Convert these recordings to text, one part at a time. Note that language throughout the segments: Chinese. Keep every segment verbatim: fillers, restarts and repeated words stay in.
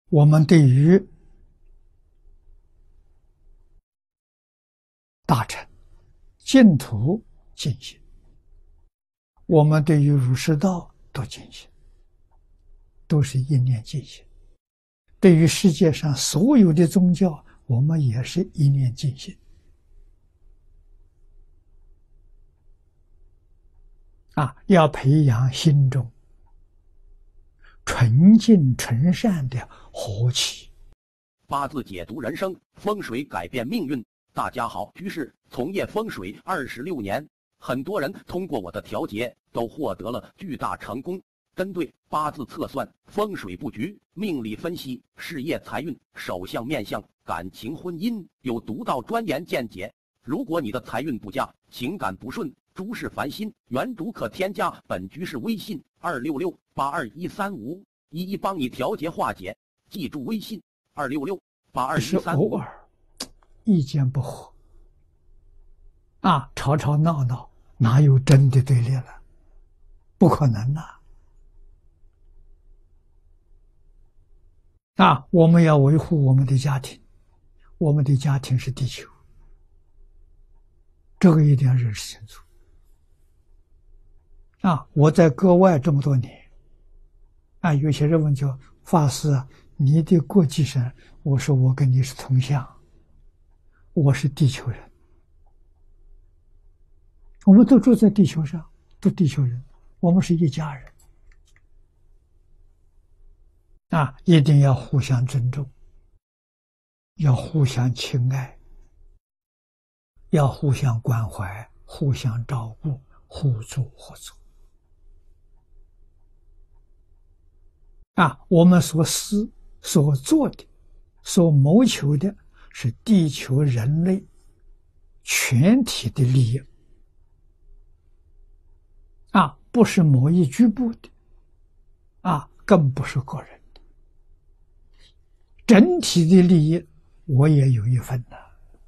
我们对于大乘、净土尽心，我们对于儒释道都尽心，都是一念尽心。对于世界上所有的宗教，我们也是一念尽心。啊，要培养心中纯净纯善的和气。 八字解读人生，风水改变命运。大家好，居士从业风水二十六年，很多人通过我的调节都获得了巨大成功。针对八字测算、风水布局、命理分析、事业财运、手相面相、感情婚姻，有独到专研见解。如果你的财运不佳，情感不顺，诸事烦心，原主可添加本居士微信二六六八二一三五，一一帮你调节化解。记住微信二六六八二一三五。 偶尔意见不合啊，吵吵闹闹，哪有真的对立了？不可能呐！啊，我们要维护我们的家庭，我们的家庭是地球，这个一定要认识清楚。啊，我在国外这么多年，啊，有些人问就法师啊，你的国籍上，我说我跟你是同乡，我是地球人，我们都住在地球上，都地球人，我们是一家人。啊，一定要互相尊重，要互相亲爱，要互相关怀，互相照顾，互助合作。啊，我们所思所做的、所谋求的是地球人类全体的利益。啊，不是某一局部的，啊，更不是个人。整体的利益，我也有一份的。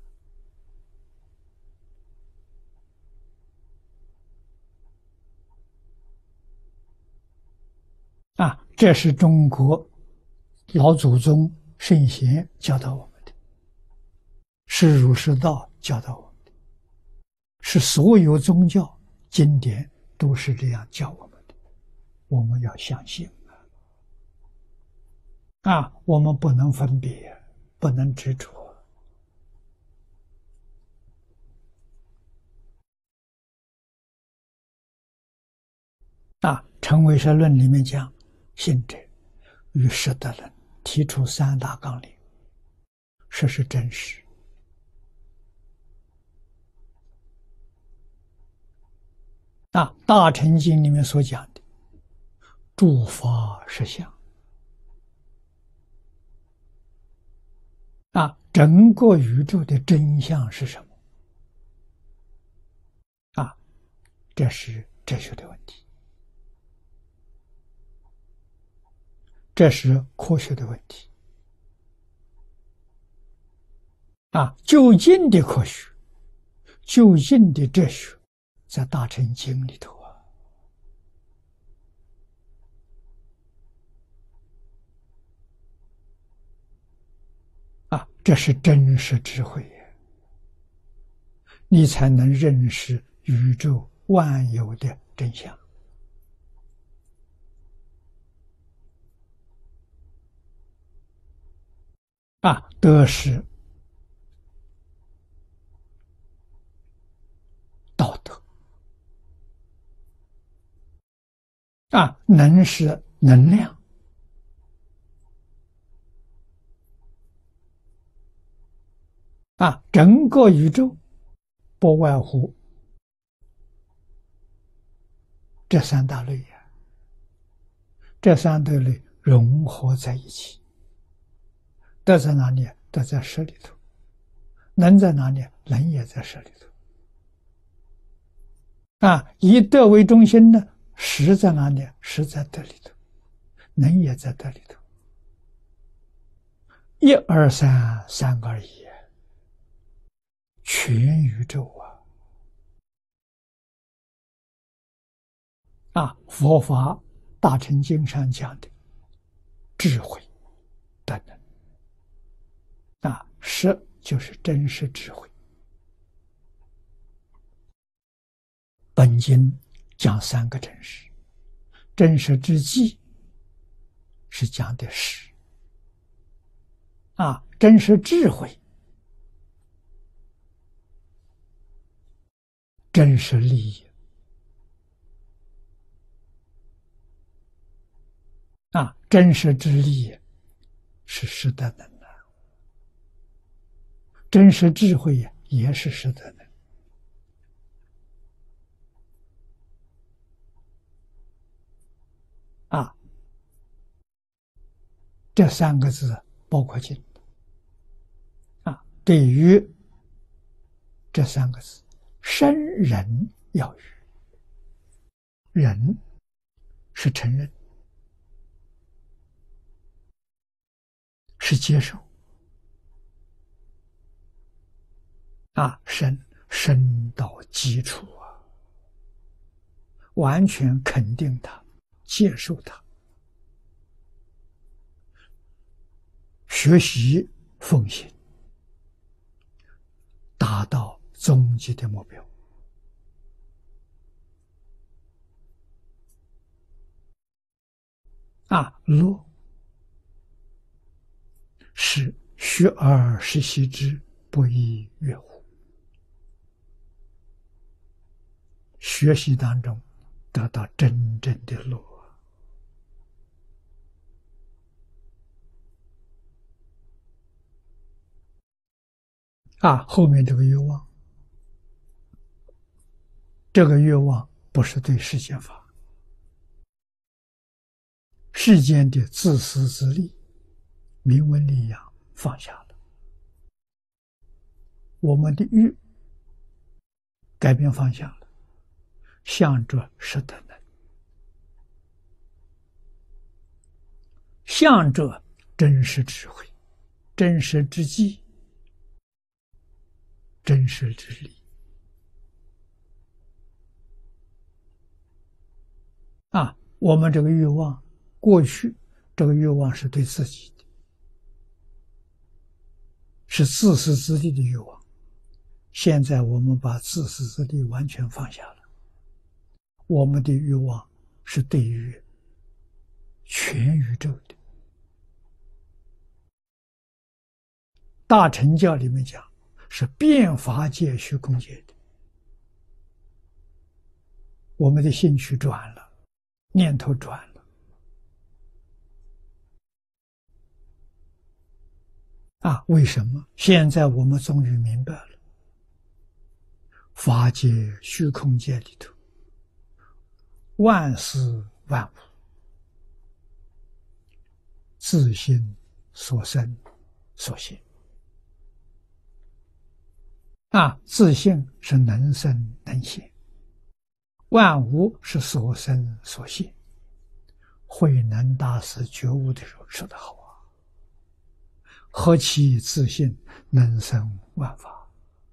啊，这是中国老祖宗圣贤教导我们的，是儒释道教导我们的，是所有宗教经典都是这样教我们的，我们要相信。啊，我们不能分别，不能执着。啊，《成唯识论》里面讲，信者与识的人提出三大纲领，这是真实。啊，《大乘经》里面所讲的诸法实相。啊，整个宇宙的真相是什么？啊，这是哲学的问题，这是科学的问题。啊，究竟的科学，究竟的哲学，在《大乘经》里头啊。啊，这是真实智慧，你才能认识宇宙万有的真相。啊，德是道德，啊，能是能量。啊，整个宇宙不外乎这三大类呀，这三大类融合在一起。德在哪里？德在识里头。能在哪里？能也在识里头。啊，以德为中心呢，识在哪里？识在德里头，能也在德里头。一二三，三个而已。全宇宙啊！啊，佛法大乘经上讲的智慧、德啊，实就是真实智慧。本经讲三个真实，真实之际是讲的实，啊，真实智慧、真实利益，啊，真实之利是实德能的，真实智慧呀也是实德能。啊，这三个字包括进啊，对于这三个字，生人要语，人是承认，是接受，啊，生生到基础啊，完全肯定它，接受它，学习奉行，达到终极的目标。啊，乐是学而时习之，不亦说乎？学习当中得到真正的乐。啊，后面这个愿望，这个愿望不是对世间法，世间的自私自利、名闻利养放下了，我们的欲改变方向了，向着实德能，向着真实智慧、真实之际、真实之理。啊，我们这个欲望，过去这个欲望是对自己的，是自私自利的欲望。现在我们把自私自利完全放下了，我们的欲望是对于全宇宙的。大乘教里面讲，是遍法界虚空界的。我们的兴趣转了，念头转了，啊，为什么？现在我们终于明白了，法界虚空界里头，万事万物，自性所生所现。啊，自性是能生能现，万物是所生所现。慧能大师觉悟的时候说得好啊，何其自性能生万法。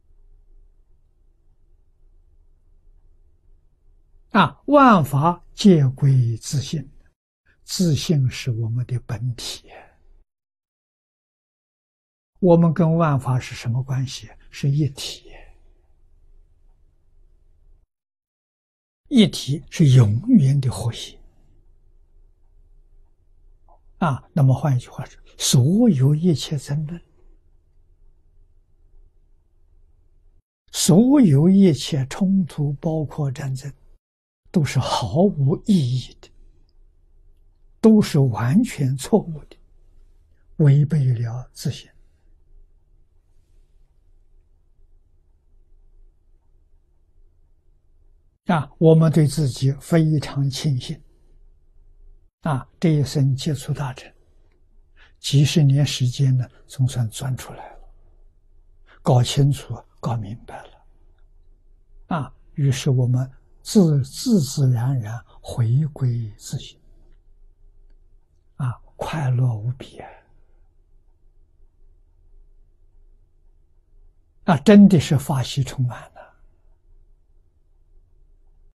啊，万法皆归自性，自性是我们的本体。我们跟万法是什么关系？是一体。一体是永远的和谐。啊，那么换一句话说，所有一切争论，所有一切冲突，包括战争，都是毫无意义的，都是完全错误的，违背了自性。啊，我们对自己非常庆幸。啊，这一生接触大乘，几十年时间呢，总算钻出来了，搞清楚、搞明白了。啊，于是我们自自自然然回归自性，啊，快乐无比啊！啊，真的是法喜充满了。